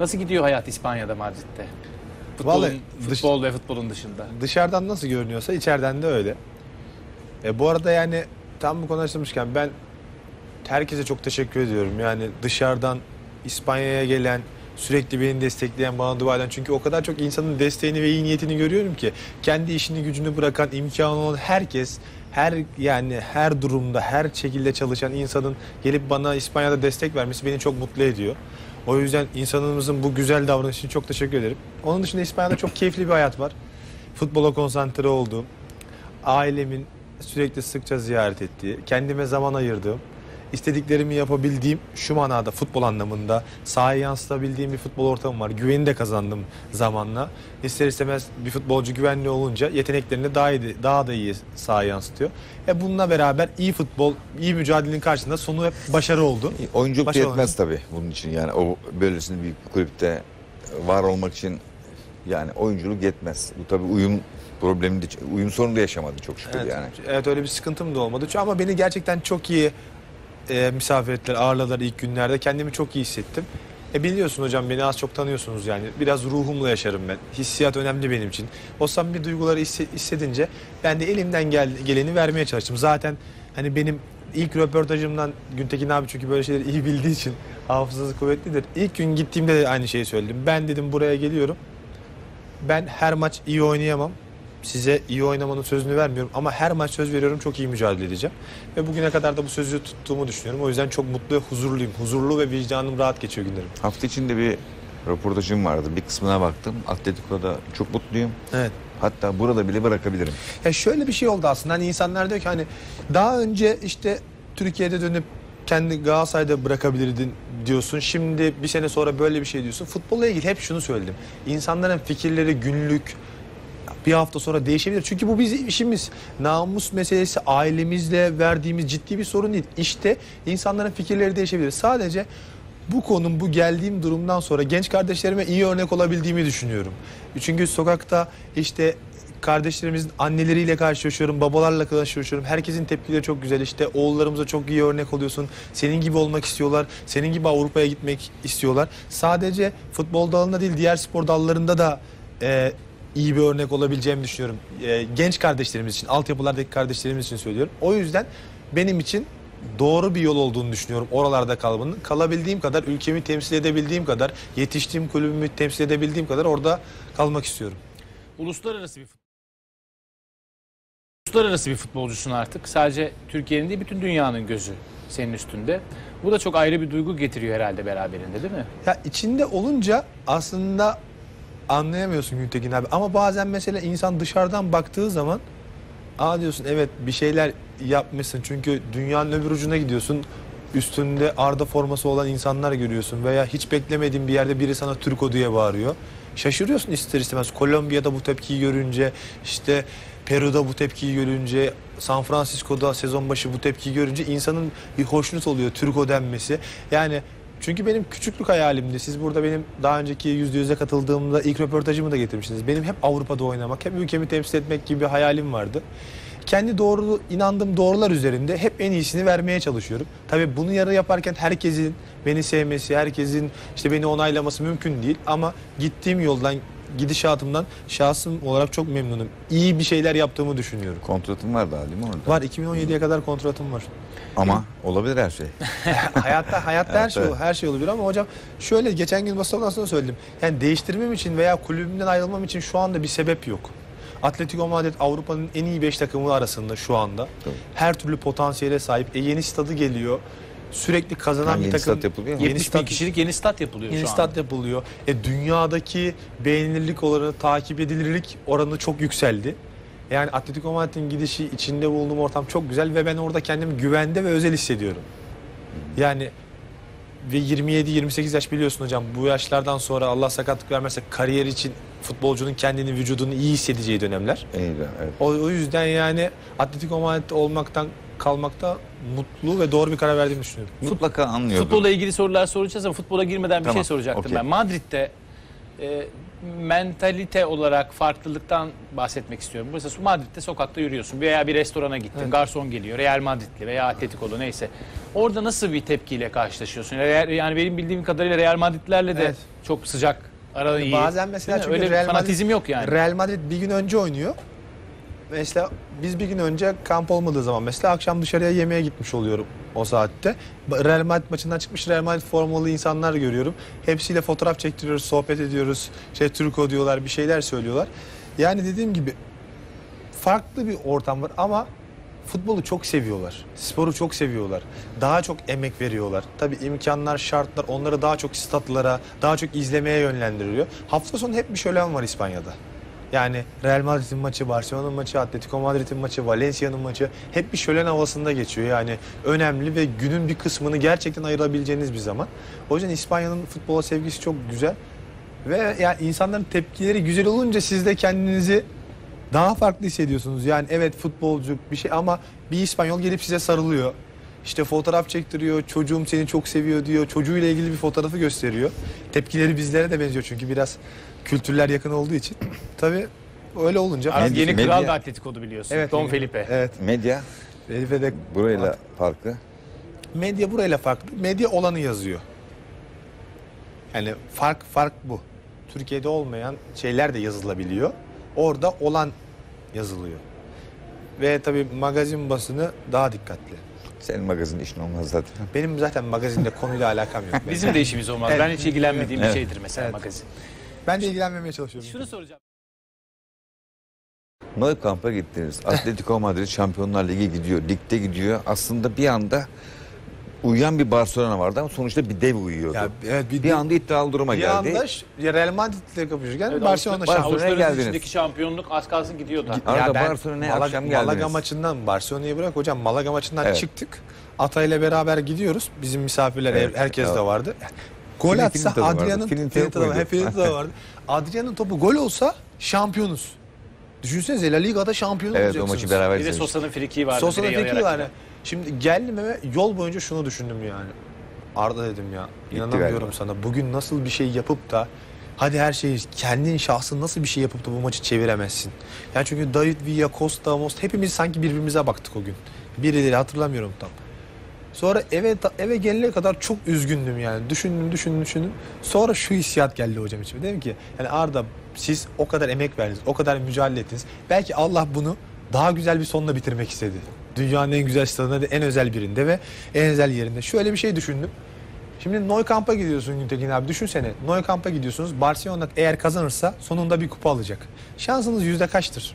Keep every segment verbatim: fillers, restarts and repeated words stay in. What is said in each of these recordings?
Nasıl gidiyor hayat İspanya'da, Madrid'de? Futbolun, Vallahi futbol dış, ve futbolun dışında. Dışarıdan nasıl görünüyorsa içeriden de öyle. E, bu arada yani tam bu konu açılmışken ben herkese çok teşekkür ediyorum. Yani dışarıdan İspanya'ya gelen, sürekli beni destekleyen, bana dua eden. Çünkü o kadar çok insanın desteğini ve iyi niyetini görüyorum ki kendi işini gücünü bırakan, imkanı olan herkes, her yani her durumda, her şekilde çalışan insanın gelip bana İspanya'da destek vermesi beni çok mutlu ediyor. O yüzden insanımızın bu güzel davranışı için çok teşekkür ederim. Onun dışında İspanya'da çok keyifli bir hayat var. Futbola konsantre olduğum, ailemin sürekli sıkça ziyaret ettiği, kendime zaman ayırdığım, istediklerimi yapabildiğim, şu manada futbol anlamında sahaya yansıtabildiğim bir futbol ortamı var. Güveni de kazandım zamanla. İster istemez bir futbolcu güvenli olunca yeteneklerini daha iyi, daha da iyi sahaya yansıtıyor. E bununla beraber iyi futbol, iyi mücadelenin karşısında sonu hep başarı oldu. Oyunculuk Başarı yetmez oldu. tabii bunun için. Yani o böylesine büyük bir kulüpte var olmak için yani oyunculuk yetmez. Bu tabii uyum problemi de, uyum sorunu da yaşamadı çok şükür Evet, yani. evet öyle bir sıkıntım da olmadı. Ama beni gerçekten çok iyi e, misafir ettiler, ağırladılar ilk günlerde. Kendimi çok iyi hissettim. E biliyorsun hocam, beni az çok tanıyorsunuz yani. Biraz ruhumla yaşarım ben. Hissiyat önemli benim için. O samimi duyguları hissedince ben de elimden gel geleni vermeye çalıştım. Zaten hani benim ilk röportajımdan Güntekin abi, çünkü böyle şeyleri iyi bildiği için hafızası kuvvetlidir. İlk gün gittiğimde de aynı şeyi söyledim. Ben dedim buraya geliyorum. Ben her maç iyi oynayamam. Size iyi oynamanın sözünü vermiyorum ama her maç söz veriyorum, çok iyi mücadele edeceğim. Ve bugüne kadar da bu sözü tuttuğumu düşünüyorum. O yüzden çok mutlu ve huzurluyum. Huzurlu ve vicdanım rahat geçiyor günlerim. Hafta içinde bir röportajım vardı. Bir kısmına baktım. Atletico'da çok mutluyum. Evet. Hatta burada bile bırakabilirim. Ya şöyle bir şey oldu aslında. Hani insanlar diyor ki hani daha önce işte Türkiye'de dönüp kendi Galatasaray'da bırakabilirdin diyorsun. Şimdi bir sene sonra böyle bir şey diyorsun. Futbolla ilgili hep şunu söyledim. İnsanların fikirleri günlük, bir hafta sonra değişebilir. Çünkü bu bizim işimiz. Namus meselesi ailemizle verdiğimiz ciddi bir sorun değil. İşte insanların fikirleri değişebilir. Sadece bu konum, bu geldiğim durumdan sonra genç kardeşlerime iyi örnek olabildiğimi düşünüyorum. Çünkü sokakta işte kardeşlerimizin anneleriyle karşılaşıyorum, babalarla karşılaşıyorum. Herkesin tepkileri çok güzel. İşte oğullarımıza çok iyi örnek oluyorsun. Senin gibi olmak istiyorlar. Senin gibi Avrupa'ya gitmek istiyorlar. Sadece futbol dalında değil, diğer spor dallarında da e, iyi bir örnek olabileceğimi düşünüyorum. E, genç kardeşlerimiz için, altyapılardaki kardeşlerimiz için söylüyorum. O yüzden benim için doğru bir yol olduğunu düşünüyorum oralarda kalmanın. Kalabildiğim kadar, ülkemi temsil edebildiğim kadar, yetiştiğim kulübümü temsil edebildiğim kadar orada kalmak istiyorum. Uluslararası bir Uluslararası bir futbolcusun artık. Sadece Türkiye'nin değil, bütün dünyanın gözü senin üstünde. Bu da çok ayrı bir duygu getiriyor herhalde beraberinde, değil mi? Ya içinde olunca aslında anlayamıyorsun Güntekin abi. Ama bazen mesela insan dışarıdan baktığı zaman aa diyorsun, evet bir şeyler yapmışsın. Çünkü dünyanın öbür ucuna gidiyorsun. Üstünde Arda forması olan insanlar görüyorsun. Veya hiç beklemediğin bir yerde biri sana Türko diye bağırıyor. Şaşırıyorsun ister istemez. Kolombiya'da bu tepkiyi görünce, işte Peru'da bu tepkiyi görünce, San Francisco'da sezon başı bu tepkiyi görünce insanın bir hoşnut oluyor Türko denmesi. Yani çünkü benim küçüklük hayalimdi. Siz burada benim daha önceki yüzde yüze katıldığımda ilk röportajımı da getirmiştiniz. Benim hep Avrupa'da oynamak, hep ülkemi temsil etmek gibi bir hayalim vardı. Kendi doğru, inandığım doğrular üzerinde hep en iyisini vermeye çalışıyorum. Tabii bunu yarı yaparken herkesin beni sevmesi, herkesin işte beni onaylaması mümkün değil. Ama gittiğim yoldan, gidişatımdan şahsım olarak çok memnunum. İyi bir şeyler yaptığımı düşünüyorum. Kontratın var daha değil mi orada? Var, iki bin on yediye kadar kontratım var. Ama olabilir her şey. hayatta hayatta her şey her şey olabilir ama hocam şöyle, geçen gün basın toplantısında söyledim. Yani değiştirmem için veya kulübümden ayrılmam için şu anda bir sebep yok. Atletico Madrid Avrupa'nın en iyi beş takımı arasında şu anda. Tabii. Her türlü potansiyele sahip. E, yeni stadı geliyor. Sürekli kazanan yani bir yeni takım. Stat yapılıyor mu? Yeni stat kişilik yeni stat yapılıyor yeni şu stat anda. yapılıyor. E, dünyadaki beğenilirlik oranı, takip edilirlik oranı çok yükseldi. Yani Atletico Madrid'in gidişi, içinde bulunduğum ortam çok güzel ve ben orada kendimi güvende ve özel hissediyorum. Yani ve yirmi yedi yirmi sekiz yaş, biliyorsun hocam, bu yaşlardan sonra Allah sakatlık vermezse kariyer için futbolcunun kendini, vücudunu iyi hissedeceği dönemler. Evet, evet. O, o yüzden yani Atletico Madrid olmaktan kalmakta mutlu ve doğru bir karar verdiğimi düşünüyorum. Mutlaka anlıyordum. Futbolla ilgili sorular soracağız ama futbola girmeden bir Tamam, şey soracaktım okay. ben. Madrid'de e, mentalite olarak farklılıktan bahsetmek istiyorum. Mesela Madrid'de sokakta yürüyorsun veya bir restorana gittin. Evet. Garson geliyor. Real Madrid'li veya Atletico'lu neyse. Orada nasıl bir tepkiyle karşılaşıyorsun? Yani benim bildiğim kadarıyla Real Madrid'lerle de evet. çok sıcak, arada iyi. Bazen mesela çünkü öyle Real bir fanatizm Madrid, yok yani. Real Madrid bir gün önce oynuyor. Mesela biz bir gün önce kamp olmadığı zaman mesela akşam dışarıya yemeğe gitmiş oluyorum o saatte. Real Madrid maçından çıkmış Real Madrid formalı insanlar görüyorum. Hepsiyle fotoğraf çektiriyoruz, sohbet ediyoruz. Şey Turco diyorlar, bir şeyler söylüyorlar. Yani dediğim gibi farklı bir ortam var ama futbolu çok seviyorlar. Sporu çok seviyorlar. Daha çok emek veriyorlar. Tabii imkanlar, şartlar onları daha çok statlara, daha çok izlemeye yönlendiriyor. Hafta sonu hep bir şölen var İspanya'da. Yani Real Madrid'in maçı, Barcelona'nın maçı, Atletico Madrid'in maçı, Valencia'nın maçı hep bir şölen havasında geçiyor. Yani önemli ve günün bir kısmını gerçekten ayırabileceğiniz bir zaman. O yüzden İspanya'nın futbola sevgisi çok güzel. Ve yani insanların tepkileri güzel olunca siz de kendinizi daha farklı hissediyorsunuz. Yani evet futbolcu bir şey ama bir İspanyol gelip size sarılıyor. İşte fotoğraf çektiriyor, çocuğum seni çok seviyor diyor. Çocuğuyla ilgili bir fotoğrafı gösteriyor. Tepkileri bizlere de benziyor çünkü biraz kültürler yakın olduğu için. Tabii öyle olunca... Artık yeni medya, kral da Atletico'du biliyorsun. Evet, Don Felipe. Evet. Medya Felipe de burayla farklı. Medya burayla farklı. Medya olanı yazıyor. Yani fark fark bu. Türkiye'de olmayan şeyler de yazılabiliyor. Orada olan yazılıyor. Ve tabii magazin basını daha dikkatli. Senin magazin işin olmaz zaten. Benim zaten magazinle konuyla alakam yok. Bizim de işimiz olmaz. Evet. Ben hiç ilgilenmediğim Evet. bir şeydir mesela Evet. magazin. Ben de ilgilenmemeye çalışıyorum. Şunu soracağım. Nou Camp'a gittiniz. Atletico Madrid Şampiyonlar Ligi gidiyor. Ligde gidiyor. Aslında bir anda uyuyan bir Barcelona vardı ama sonuçta bir dev uyuyordu. Ya, evet, bir, bir anda iddialı duruma bir geldi. anda Real Madrid'le kapışırken Evet, Barcelona Barcelona şampiyon. Barcelona'ya Avusturya'nın geldiniz. içindeki şampiyonluk az kalsın gidiyordu. Arada ben Barcelona'ya Malaga, akşam geldiniz. Malaga maçından Barcelona'yı bırak hocam. Malaga maçından Evet. çıktık. Atay'la beraber gidiyoruz. Bizim misafirler Evet, herkes evet. de vardı. Gol Film- atsa Finita da vardı. Adrian'ın Finita Finita da yok var. muydu? Finita da vardı. Adrian'ın topu gol olsa şampiyonuz. Düşünsenize La Liga'da şampiyon Evet, olacaksınız. o maçı beraber Bir de izlemiştik. Sosa'nın frikiği vardı. Sosa'nın direğe fikri yayarak. var. Şimdi geldim eve yol boyunca şunu düşündüm yani. Arda dedim ya inanamıyorum galiba. sana. Bugün nasıl bir şey yapıp da hadi her şeyi kendin şahsın nasıl bir şey yapıp da bu maçı çeviremezsin. Yani çünkü David Villa, Costa, Most hepimiz sanki birbirimize baktık o gün. Birileri hatırlamıyorum tam. Sonra eve eve gelene kadar çok üzgündüm yani. Düşündüm, düşündüm, düşündüm. Sonra şu hissiyat geldi hocam içime. Dedim ki yani Arda siz o kadar emek verdiniz, o kadar mücadele ettiniz. Belki Allah bunu daha güzel bir sonla bitirmek istedi. Dünyanın en güzel stadında, en özel birinde ve en özel yerinde. Şöyle bir şey düşündüm. Şimdi Nou Camp'a gidiyorsun Güntekin abi. Düşünsene. Nou Camp'a gidiyorsunuz. Barcelona eğer kazanırsa sonunda bir kupa alacak. Şansınız yüzde kaçtır?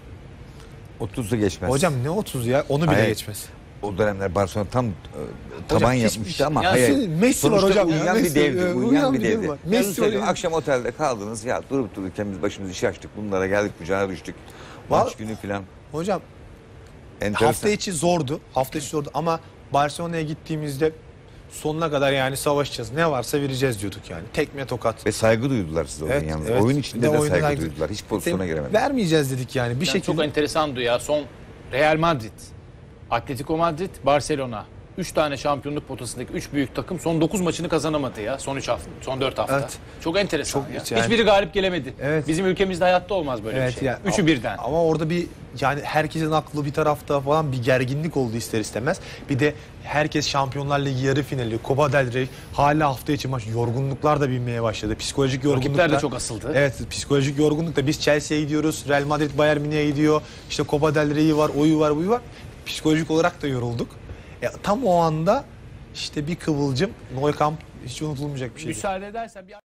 otuzda geçmez. Hocam ne otuz ya? Onu bile Hayır. geçmez. O dönemler Barcelona tam e, taban Hocam, hiç- yapmıştı ama Ya hayır. Messi var Sonuçta hocam ya. uyuyan Messi, bir devdi. e, Uyuyan, uyuyan bir bir dev devdi. var. Messi Messi var. akşam otelde kaldınız ya durup dururken biz başımızı iş açtık. Bunlara geldik kucağına düştük. Maç Val- günü filan. Hocam Enteresan. hafta içi zordu. Hafta içi zordu ama Barcelona'ya gittiğimizde sonuna kadar yani savaşacağız. Ne varsa vereceğiz diyorduk yani. Tekme tokat. Ve saygı duydular size oyun Evet, yalnız. evet. Oyun Bir içinde de de oyunda saygı saygı- duydular. Hiç pozisyona giremediler. Vermeyeceğiz dedik yani. Bir Yani şekilde. çok enteresandı ya. Son Real Madrid, Atletico Madrid, Barcelona. üç tane şampiyonluk potasındaki üç büyük takım son dokuz maçını kazanamadı ya. Son üç hafta, son dört hafta. Evet. Çok enteresan Çok ya. yani- Hiçbiri galip gelemedi. Evet. Bizim ülkemizde hayatta olmaz böyle Evet bir şey. ya. Üçü Ama- birden. Ama orada bir yani herkesin aklı bir tarafta falan bir gerginlik oldu ister istemez. Bir de herkes Şampiyonlar Ligi yarı finali, Copa del Rey hala hafta içi maç yorgunluklar da binmeye başladı. Psikolojik yorgunluklar. Rakipler de çok asıldı. Evet, psikolojik yorgunluk da biz Chelsea'ye gidiyoruz, Real Madrid Bayern Münih'e gidiyor. İşte Copa del Rey'i var, oyu var, buyu var. Psikolojik olarak da yorulduk. E, tam o anda işte bir kıvılcım Nou Camp hiç unutulmayacak bir şey. Müsaade edersen bir